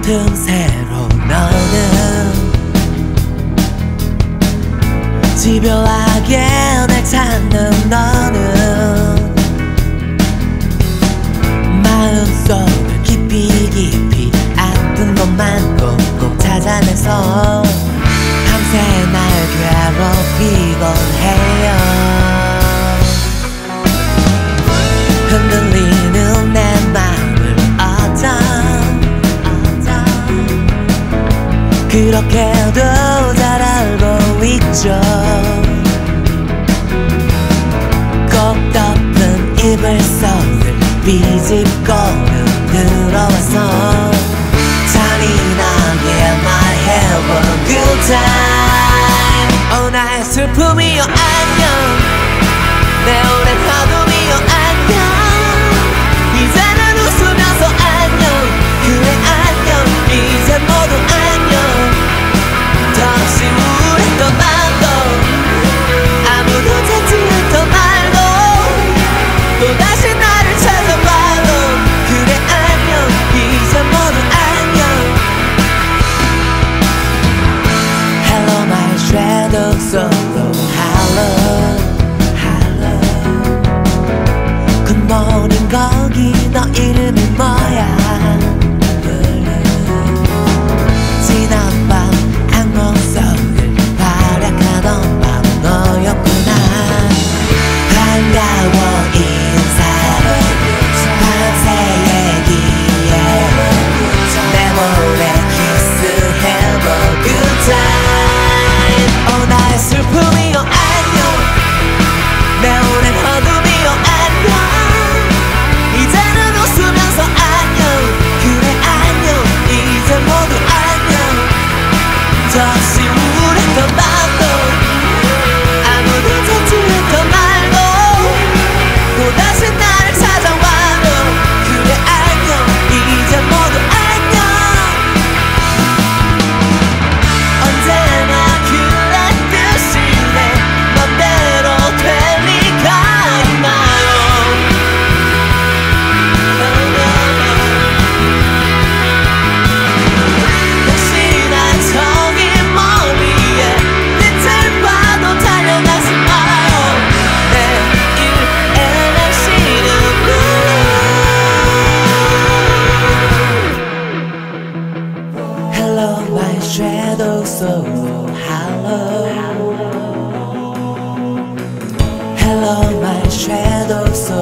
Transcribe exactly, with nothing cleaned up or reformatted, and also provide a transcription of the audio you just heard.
틈새로 너는 집요하게 날 찾는 너는 마음속을 깊이 깊이 아픈 것만 꼭꼭 찾아내서 밤새 날 괴롭히곤 해요. 흔들리는 내 마음을 어쩜 그렇게도 잘 알고 있죠. 꼭 덮은 이불 속을 비집고는 들어와서 잔인하게 말해봐 good time. 어 나의 슬픔이여 안녕, 내 오랜 어둠이여 안녕. 이제는 웃으면서 안녕, 그래 안녕. 이제 모두 안녕. 다시 우울했던 말도 아무도 찾지 않던 말도 또다시 나를 찾아봐도 그래 안녕. 이제 모두 안녕. Hello my shadow solo hello hello. 굿모닝 거기 너 이름이 뭐야. 지난 밤 악몽 속을 활약하던 밤 너였구나. 반가워 인사 밤새 얘기해 내 몰래 키스해봐 good time. 어 나의 슬픔이여 안녕, 내 오랜 어둠이여 안녕. 이제는 웃으면서 안녕, 그래 안녕. 이제 모두 안녕. 다시 우울했던 밤도 아무도 찾지 않던 말도 또다시 나를 찾아와도 그래 안녕. 이제 모두 안녕. 언제나 그랬듯이 내 맘대로 될 리가 있나요. 역시나 저기 멀리에 빛을 봐도 달려가지 마요. 내일 엘에이씨는 Hello my shadow solo hello. Hello my shadow solo